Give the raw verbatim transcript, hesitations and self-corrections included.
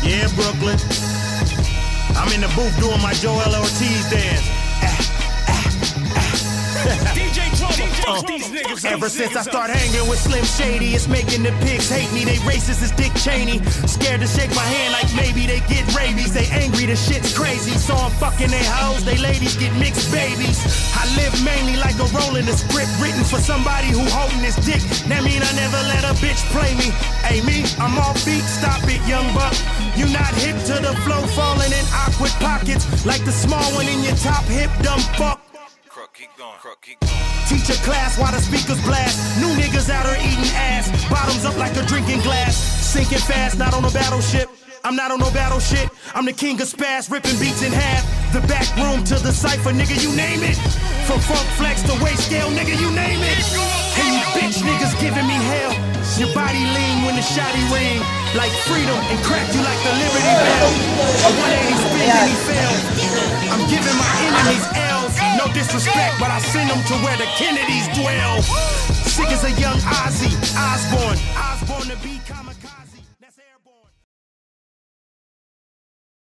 Yeah, Brooklyn. I'm in the booth doing my Joel Ortiz dance. D J Trouble, Uh, these niggas. Ever since I start hanging with Slim Shady, it's making the pigs hate me. They racist as Dick Cheney. Scared to shake my hand like maybe they get rabies. They angry, the shit's crazy. So I'm fucking they hoes, they ladies get mixed babies. I live mainly like a role in a script written for somebody who holding his dick. That mean I never let a bitch play me. Hey me, I'm off beat, stop it, young buck. You not hip to the flow, falling in awkward pockets like the small one in your top hip, dumb fuck. Keep going, keep going. Teach a class while the speakers blast. New niggas out here eating ass. Bottoms up like a drinking glass. Sinking fast, not on a battleship. I'm not on no battle shit. I'm the king of spaz, ripping beats in half. The back room to the cypher, nigga, you name it. From funk flex to weight scale, nigga, you name it. And you bitch niggas giving me hell. Your body lean when the shotty ring. Like freedom and crack you like the Liberty Bell. A one eighty spin and he fell. I'm giving my enemies L's. No disrespect, but I send them to where the Kennedys dwell. Sick as a young Ozzy Osbourne. Osbourne.